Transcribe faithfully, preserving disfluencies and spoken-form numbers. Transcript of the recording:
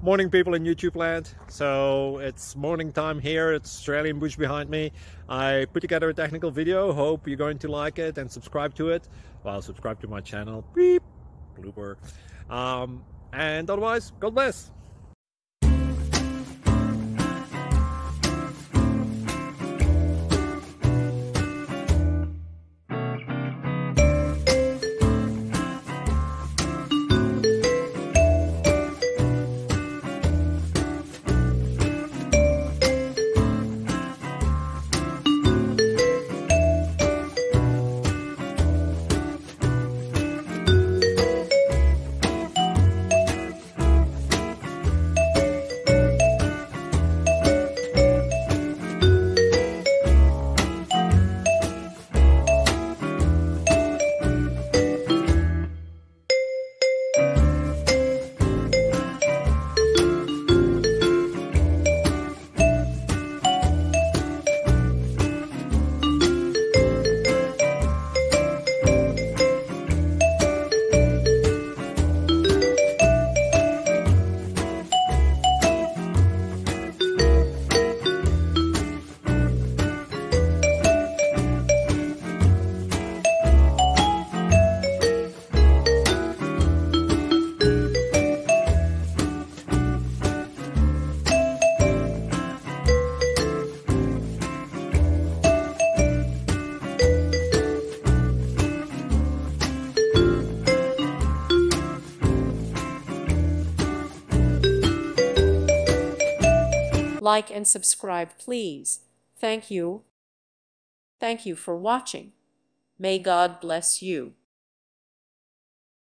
Morning, people in YouTube land. So it's morning time here. It's Australian bush behind me. I put together a technical video. Hope you're going to like it and subscribe to it. Well, subscribe to my channel. Beep. Blooper. Um, and otherwise, God bless. Like and subscribe, please. Thank you. Thank you for watching. May God bless you.